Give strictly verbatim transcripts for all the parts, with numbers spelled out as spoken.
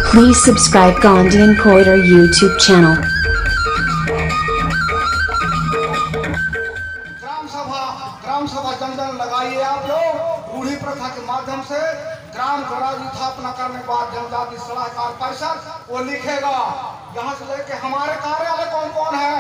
Please subscribe Gondian Koiter YouTube channel. ग्राम सभा ग्राम सभा जन जन लगाइए आप लोग। रूढ़ी प्रथा के माध्यम से ग्राम स्वराज स्थापना करने के बाद जनजाति सलाहकार परिषद वो लिखेगा। यहाँ से लेके हमारे कार्यालय कौन कौन है,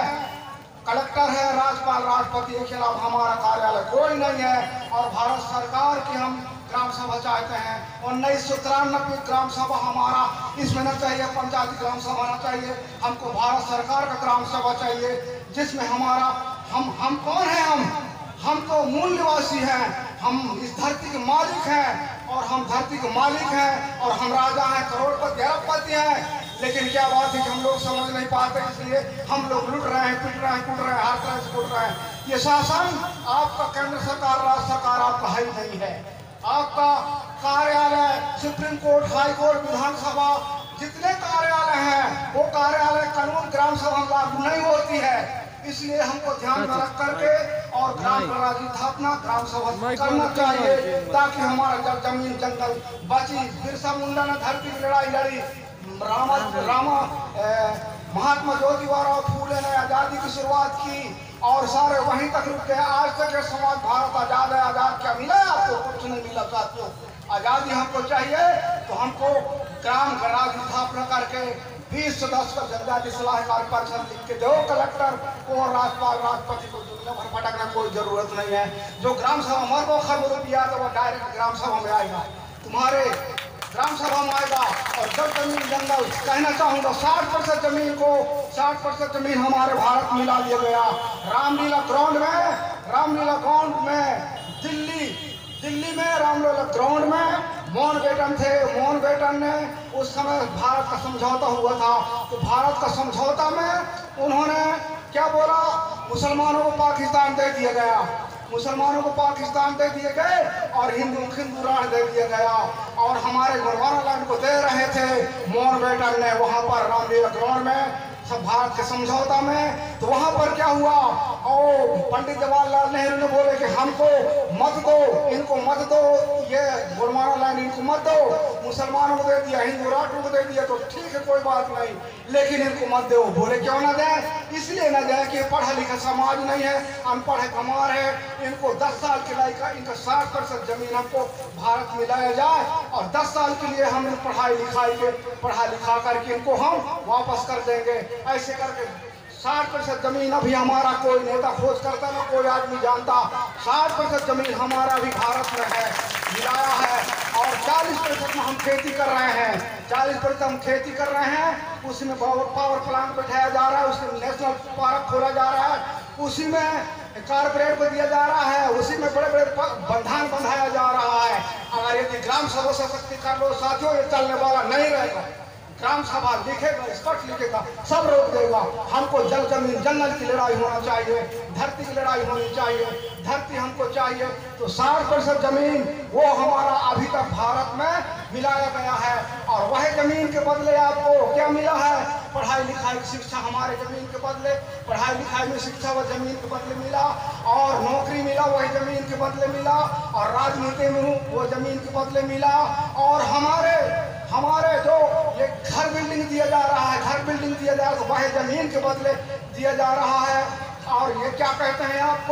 कलेक्टर है, राज्यपाल, राष्ट्रपति के खिलाफ हमारा कार्यालय कोई नहीं है। और भारत सरकार की हम ग्राम सभा चाहते हैं। उन्नीस सौ तिरानवे ग्राम सभा हमारा इसमें न चाहिए, पंचायती ग्राम सभा न चाहिए, हमको भारत सरकार का ग्राम सभा चाहिए जिसमें हमारा हम हम कौन है, हम हम तो मूल निवासी हैं, हम इस धरती के मालिक हैं और हम धरती के मालिक हैं और हम राजा हैं, करोड़पति अरबपति हैं। लेकिन क्या बात है कि हम लोग समझ नहीं पाते, इसलिए हम लोग लुट रहे हैं, पिट रहे हैं, कूट रहे हैं, हर तरह से कूट रहे हैं। ये शासन आपका केंद्र सरकार, राज्य सरकार आपका है ही नहीं है। आपका कार्यालय, सुप्रीम कोर्ट, हाई कोर्ट, विधानसभा, जितने कार्यालय हैं वो कार्यालय कानून ग्राम सभा लागू नहीं होती है। इसलिए हमको ध्यान में रख करके और ग्राम स्वराज स्थापना ग्राम सभा करना चाहिए ताकि हमारा जब जमीन जंगल बची। बिरसा मुंडा ने धरती की लड़ाई लड़ी, रामा रामा महात्मा ज्योतिबा फूले ने आजादी की शुरुआत की और सारे वहीं तक रुक गए। आज तक ये समाज भारत आजाद है। आजाद क्या मिला आपको? कुछ नहीं मिला साथियों। आजादी हमको चाहिए तो हमको ग्राम स्वराज स्थापना करके बीस सदस्य का जनजाति सलाहकार परिषद लिख के दो कलेक्टर को और राज्यपाल, राष्ट्रपति को दुनिया भर भटकना कोई जरूरत नहीं है। जो ग्राम सभा मरबो खरबो रुपया तो वो डायरेक्ट ग्राम सभा में आएगा, तुम्हारे ग्राम सभा में आएगा। और जब जमीन जंगल कहना चाहूंगा साठ प्रतिशत जमीन को साठ प्रतिशत जमीन हमारे भारत मिला लिया गया। रामलीला ग्राउंड में रामलीला ग्राउंड में दिल्ली दिल्ली में रामलीला ग्राउंड में माउंटबेटन थे। माउंटबेटन ने उस समय भारत का समझौता हुआ था, तो भारत का समझौता में उन्होंने क्या बोला, मुसलमानों को पाकिस्तान दे दिया गया, मुसलमानों को पाकिस्तान दे दिए गए और हिंदू हिंदू राष्ट्र दे दिया गया। और हमारे गोंडवाना लैंड को दे रहे थे माउंटबेटन ने वहां पर रामलीला ग्राउंड में सब भारत के समझौता में। तो वहां पर क्या हुआ, और पंडित जवाहरलाल नेहरू ने बोले कि हमको मत दो, इनको मत दो, ये गोंडवाना लैंड इनको मत दो। मुसलमानों को दे दिया, हिंदू राष्ट्रों को दे दिया, तो ठीक है कोई बात नहीं, लेकिन इनको मत दो। बोले क्यों ना दें? इसलिए ना दें कि पढ़ा लिखा समाज नहीं है, अनपढ़ है, कमार है। इनको दस साल के लायक इनका साठ प्रतिशत जमीन हमको भारत में लाया जाए और दस साल के लिए हम पढ़ाई लिखाई के पढ़ा लिखा करके इनको हम वापस कर देंगे। ऐसे करके साठ प्रतिशत जमीन अभी हमारा कोई नेता खोज करता ना कोई आदमी जानता। साठ प्रतिशत जमीन हमारा भी भारत में है, मिलाया है। और चालीस प्रतिशत में हम खेती कर रहे हैं, चालीस प्रतिशत हम खेती कर रहे हैं, उसमें पावर प्लांट बैठाया जा रहा है, उसमें नेशनल पार्क खोला जा रहा है, उसी में कारपोरेट को दिया जा रहा है, उसी में बड़े बड़े बंधान बंधाया जा रहा है। अगर यदि ग्राम सभा सशक्तिकरण लो साथियों, ये चलने वाला नहीं रहेगा। ग्राम सभा लिखेगा, स्पष्ट लिखेगा, सब रोक देगा। हमको जल जमीन जंगल की लड़ाई होना चाहिए, धरती की लड़ाई होनी चाहिए, धरती हमको चाहिए। तो साठ प्रतिशत जमीन वो हमारा अभी तक भारत में मिलाया गया है और वह जमीन के बदले आपको क्या मिला है? पढ़ाई लिखाई की शिक्षा हमारे जमीन के बदले, पढ़ाई लिखाई में शिक्षा वह जमीन के बदले मिला, और नौकरी मिला वही जमीन के बदले मिला, और राजनीति में वो जमीन के बदले मिला। और हमारे हमारे जो ये घर बिल्डिंग दिया जा रहा है, घर बिल्डिंग दिया जा रहा है, वह जमीन के बदले दिया जा रहा है। और ये क्या कहते हैं आपको,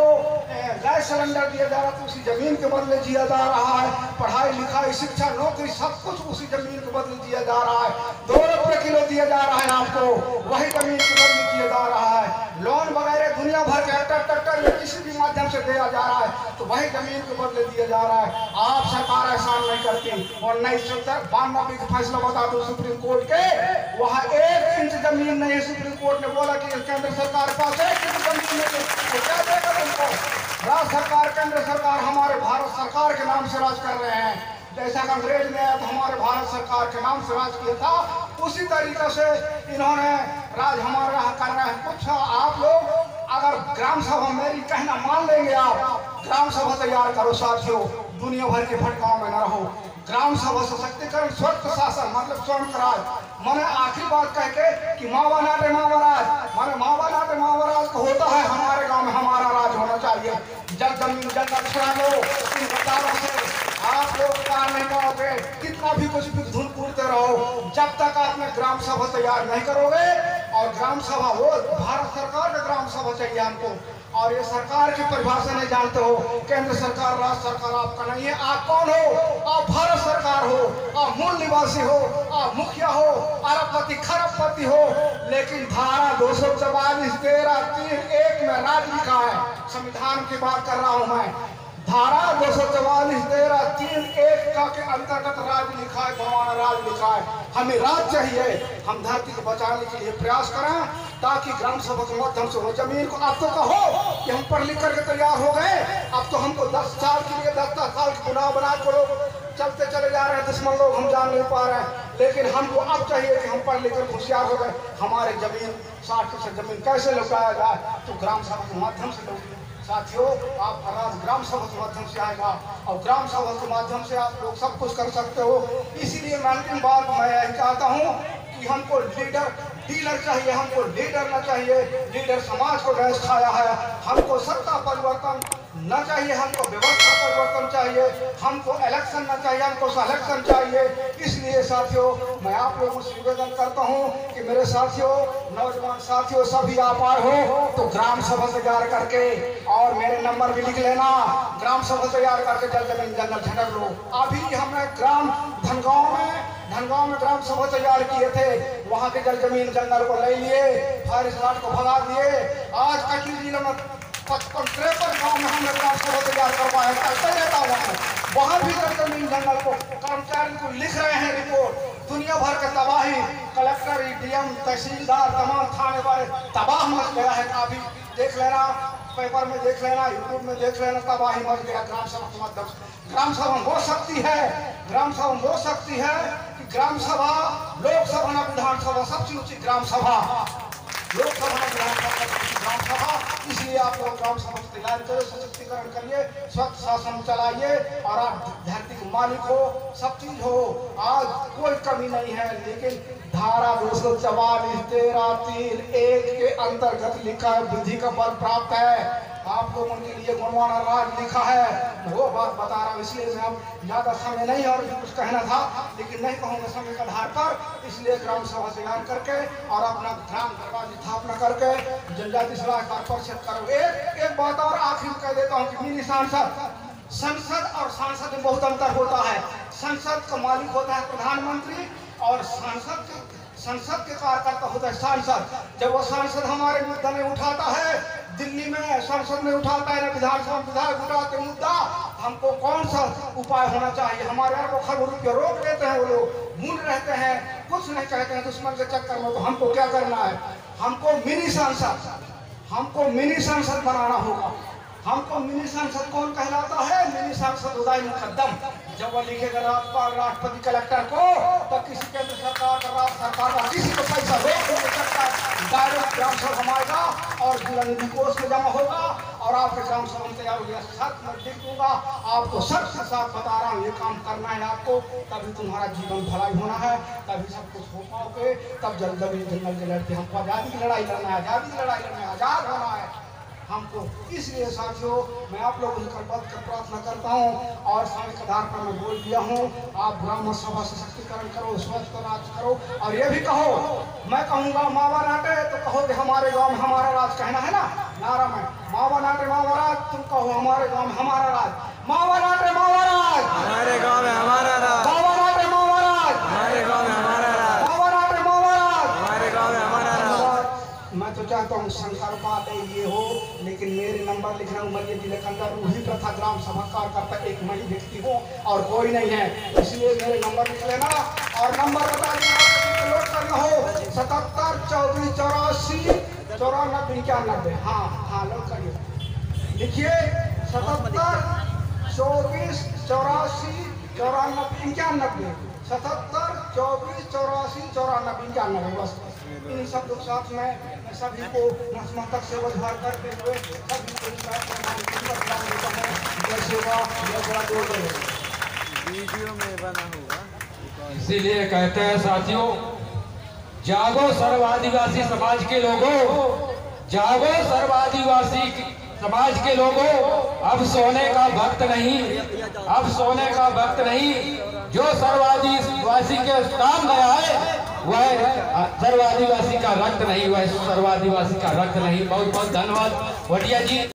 गैस सिलेंडर दिया जा रहा है तो उसी जमीन के बदले दिया जा रहा है। पढ़ाई लिखाई शिक्षा नौकरी सब कुछ उसी जमीन के बदले दिया जा रहा है। दो रुपये किलो दिया जा रहा है आपको, वही जमीन के बदले दिया जा रहा है। लोन वगैरह दुनिया भर के ट्रैक्टर ट्रैक्टर या किसी भी माध्यम से दिया जा रहा है, तो वही जमीन के बदले दिया जा रहा है। आप सरकार एहसान नहीं करती। और उन्नीस सौ बानवे का फैसला बता दो सुप्रीम कोर्ट के, वहाँ एक इंच जमीन नहीं है। सुप्रीम कोर्ट ने बोला कि केंद्र सरकार पास एक इंच जमीन नहीं, तो क्या देगा तुमको? राज्य सरकार, केंद्र सरकार हमारे भारत सरकार के नाम से राज कर रहे हैं। जैसा कि अंग्रेज ने तो हमारे भारत सरकार के नाम से राज किया था, उसी तरीके से इन्होंने राज हमारे यहाँ कर रहे हैं। कुछ आप लोग अगर ग्राम सभा मेरी कहना मान लेंगे, आप ग्राम सभा तैयार करो साथियों, दुनिया भर के भटकाव में न रहो। ग्राम सभा सशक्तिकरण स्वच्छ शासन मतलब स्वयं राज, मैंने आखिरी बात कह के कि मावा नाटे मावा राज, माने मावा नाटे मावा राज को होता है हमारे गांव में हमारा राज होना चाहिए। जब जमीन जंगल छुड़ा लो इन बचारों से आप लोग कार नहीं पाओगे, कितना भी कुछ भी धुन कूदते रहो। जब तक आपने ग्राम सभा तैयार नहीं करोगे, और ग्राम सभा वो भारत सरकार का ग्राम सभा चाहिए हमको, और ये सरकार की परिभाषा नहीं जानते हो, केंद्र सरकार राज्य सरकार आपका नहीं है। आप कौन हो? आप भारत सरकार हो, आप मूल निवासी हो, आप मुखिया हो, अरबपति खरबपति हो, लेकिन धारा दो सौ चवालीस तेरह तीन एक में राज लिखा है। संविधान की बात कर रहा हूं मैं। धारा दो सौ चवालीस तेरह तीन एक का के अंतर्गत राज लिखा है, भगवान राज लिखा है। हमें राज चाहिए, हम धरती को बचाने के लिए प्रयास करें, ताकि ग्राम सभा के माध्यम से हो जमीन को। अब तो कहो कि हम पढ़ लिख करके तैयार हो गए, अब तो हमको दस साल के लिए दस दस साल की गुनाह बना को लोग चलते चले जा रहे हैं, दुश्मन लोग, हम जान नहीं पा रहे हैं। लेकिन हमको अब चाहिए कि हम पढ़ लिख कर होशियार हो गए, हमारे जमीन साठ फीसद जमीन कैसे लौटाया जाए, तो ग्राम सभा के माध्यम से लोग। साथियों, आपका राज ग्राम सभा के माध्यम से आएगा, और ग्राम सभा के माध्यम से आप लोग सब कुछ कर सकते हो। इसीलिए मैं अंतिम बात मैं यही चाहता हूँ कि हमको लीडर डीलर चाहिए, हमको लीडर न चाहिए। लीडर समाज को गैस खाया है। हमको सत्ता परिवर्तन न चाहिए, हमको व्यवस्था परिवर्तन चाहिए, हमको इलेक्शन न चाहिए, हमको सलेक्शन चाहिए। इसलिए साथियों, मैं आप लोगों से निवेदन करता हूं कि मेरे साथियों, नौजवान साथियों, सभी आप आए हो तो ग्राम सभा तैयार करके, और मेरे नंबर भी लिख लेना, ग्राम सभा तैयार करके जल जमीन जंगल झटक लो। अभी हमने ग्राम धनगांव में धनगांव में ग्राम सभा तैयार किए थे, वहां के जल जमीन जंगल को ले लिए, फायर स्क्वाड को भगा दिए। आज कटनी जिले में पचपन तिरपन गाँव में हमने ग्राम सभा तैयार करवाया, करते रहता हुआ है। वहां भी जल जमीन जंगल को कर्मचारी को लिख रहे हैं रिपोर्ट। दुनिया भर के तबाही, कलेक्टर, डीएम, तहसीलदार, तमाम थाने वाले तबाह मच गया है। काफी देख लेना, पेपर में देख लेना, यूट्यूब में देख लेना, तबाही मच गया ग्राम सभा के माध्यम से। ग्राम सभा हो सकती है, ग्राम सभा हो सकती है कि ग्राम सभा, लोकसभा न विधानसभा, सबसे ऊंची ग्राम सभा, लोकसभा न विधानसभा, ग्राम सभा। इसलिए आप लोग ग्राम सभा की तैयारी करो, सशक्तिकरण करिए, स्वच्छ शासन चलाइए, और आप धरती के मालिक हो, सब चीज हो। आज कोई कमी नहीं है, लेकिन धारा दो सौ चवालीस तेरह तीन एक के अंतर्गत लिखा है, विधि का बल प्राप्त है। आप लोगों के लिए गुणवान राज लिखा है, वो बात बता रहा हूँ। इसलिए मैं अब ज्यादा समय नहीं और कुछ कहना था, लेकिन नहीं कहूँगा समय के आधार पर। इसलिए ग्राम सभा तैयार करके और अपना ग्राम दरबार स्थापना करके जनजाति सलाहकार परिषद करो। एक एक बात और आखिर कह देता हूँ कि मिनी सांसद, संसद और सांसद में बहुत अंतर होता है। संसद का मालिक होता है प्रधानमंत्री, और सांसद संसद के कार्यकर्ता होता है सांसद। जब वो सांसद हमारे मुद्दा में उठाता है, दिल्ली में संसद में उठाता है, विधानसभा विधायक उठाते मुद्दा, हमको कौन सा उपाय होना चाहिए? हमारे यहाँ को खबर रुपये रोक देते हैं, वो लोग मूल रहते हैं, कुछ नहीं कहते हैं दुश्मन के चक्कर में। तो हमको क्या करना है? हमको मिनी सांसद, हमको मिनी सांसद बनाना होगा। हमको मिनी सांसद कौन कहलाता है? मिनी सांसद उदय मुकद्दम। जब वो लिखेगा राज्यपाल, राष्ट्रपति, कलेक्टर को, तो किसी केंद्र सरकार का, राज्य सरकार का किसी को पैसा रोक नहीं सकता, डायरेक्ट ग्राम सभा हमारा और जिला निधि कोष में जमा होगा, और आपके ग्राम सभा तैयार हो गया। सच मैं लिख दूंगा, आपको सच के साथ बता रहा हूँ, ये काम करना है आपको, तभी तुम्हारा जीवन भलाई होना है, तभी सब कुछ हो पाओगे। तब जल जमीन जंगल के लड़के, हमको आजादी की लड़ाई लड़ना है, आजादी की लड़ाई लड़ना है, आजाद होना है हमको। इसलिए साथियों, मैं आप लोगों से करबद्ध कर प्रार्थना करता हूँ, और समय के आधार पर मैं बोल दिया हूँ, आप ग्राम सभा सशक्तिकरण करो, स्वच्छ राज करो, और ये भी कहो, मैं कहूँगा मावा नाटे तो कहो कि हमारे गांव में हमारा राज, कहना है ना नारा में, मावा नाटे मावा राज, तुम कहो हमारे गांव में हमारा राज, मावा नाटे मावा राज, हमारे गांव में हमारा राज, मावा नाटे मावा राज, हमारे गांव में हमारा राज, मावा नाटे मावा राज, हमारे गांव में हमारा राज। मैं तो चाहता हूँ शंकर बात ये हो, लेकिन मेरे नंबर लिखना उमरिया जिले के अंदर रूही प्रथा ग्राम सभा कार्यकर्ता एक मैं ही व्यक्ति हूँ और कोई नहीं है। इसलिए मेरे नंबर लिख लेना, और नंबर बता देना, नोट करना हो, सतहत्तर चौबीस चौरासी चौरानबे इक्यानबे। हाँ हाँ नोट करिए, लिखिए सतहत्तर चौबीस चौरासी चौरानबे इक्यानबे, सतहत्तर चौबीस चौरासी चौरानबे इक्यानबे। बस इन सब लोग साथ में सभी को नतमस्तक से वजहार करते हुए सभी को वीडियो में बना होगा। इसीलिए कहते हैं साथियों, जागो सर्व आदिवासी समाज के लोगों, जागो सर्व आदिवासी समाज के लोगों, अब सोने का वक्त नहीं, अब सोने का वक्त नहीं। जो सर्व आदिवासी के काम में आए वह सर्व आदिवासी का रक्त नहीं, वह सर्व आदिवासी का रक्त नहीं। बहुत बहुत धन्यवाद वटिया जी।